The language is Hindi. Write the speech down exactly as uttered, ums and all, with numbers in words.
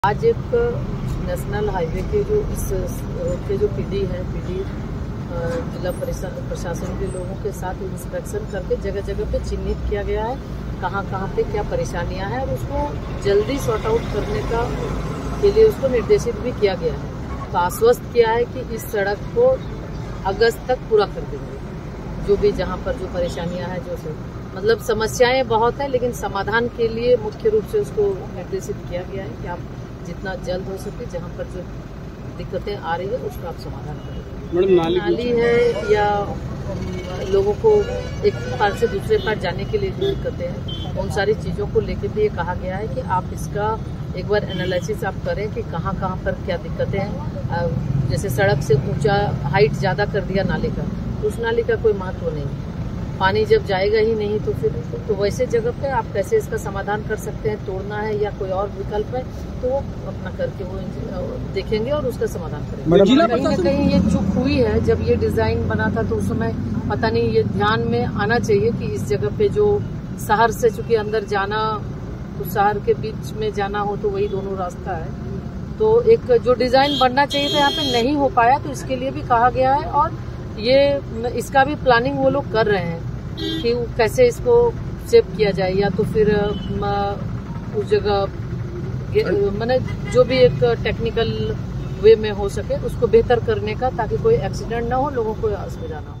आज एक नेशनल हाईवे के जो इस रोड के जो पीडी है पीडी जिला प्रशासन के लोगों के साथ इंस्पेक्शन करके जगह जगह पे चिन्हित किया गया है कहाँ कहाँ पे क्या परेशानियां हैं और उसको जल्दी सॉर्ट आउट करने का के लिए उसको निर्देशित भी किया गया है। तो आश्वस्त किया है कि इस सड़क को अगस्त तक पूरा कर देंगे। जो भी जहाँ पर जो परेशानियां हैं जो से मतलब समस्याएं बहुत है, लेकिन समाधान के लिए मुख्य रूप से उसको निर्देशित किया गया है कि आप जितना जल्द हो सके जहाँ पर जो दिक्कतें आ रही है उसका आप समाधान करें। मैडम नाली, नाली है या लोगों को एक पार्ट से दूसरे पार्ट जाने के लिए जो दिक्कतें हैं उन सारी चीज़ों को लेकर भी ये कहा गया है कि आप इसका एक बार एनालिसिस आप करें कि कहाँ कहाँ पर क्या दिक्कतें हैं। जैसे सड़क से ऊंचा हाइट ज़्यादा कर दिया नाले का, तो उस नाले का कोई महत्व नहीं, पानी जब जाएगा ही नहीं तो फिर तो वैसे जगह पे आप कैसे इसका समाधान कर सकते हैं, तोड़ना है या कोई और विकल्प है तो वो अपना करके वो देखेंगे और उसका समाधान करेंगे। कहीं ना कहीं ये चूक हुई है, जब ये डिजाइन बना था तो उस समय पता नहीं, ये ध्यान में आना चाहिए कि इस जगह पे जो शहर से चूंकि अंदर जाना तो शहर के बीच में जाना हो तो वही दोनों रास्ता है, तो एक जो डिजाइन बनना चाहिए था यहाँ पे नहीं हो पाया, तो इसके लिए भी कहा गया है और ये इसका भी प्लानिंग वो लोग कर रहे हैं कि कैसे इसको सेव किया जाए या तो फिर उस जगह मैंने जो भी एक टेक्निकल वे में हो सके उसको बेहतर करने का, ताकि कोई एक्सीडेंट ना हो, लोगों को असुविधा ना हो।